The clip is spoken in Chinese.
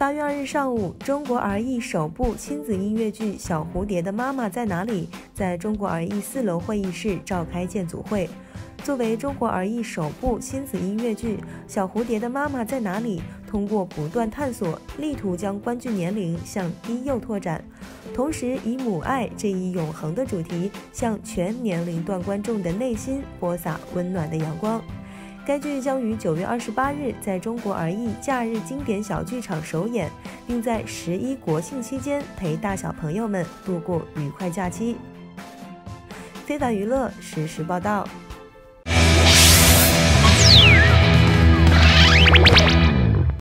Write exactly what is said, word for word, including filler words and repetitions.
八月二日上午，中国儿艺首部亲子音乐剧《小蝴蝶的妈妈在哪里》在中国儿艺四楼会议室召开建组会。作为中国儿艺首部亲子音乐剧，《小蝴蝶的妈妈在哪里》通过不断探索，力图将观剧年龄向低幼拓展，同时以母爱这一永恒的主题，向全年龄段观众的内心播撒温暖的阳光。该剧将于九月二十八日在中国儿艺假日经典小剧场首演，并在十一国庆期间陪大小朋友们度过愉快假期。非凡娱乐实时报道。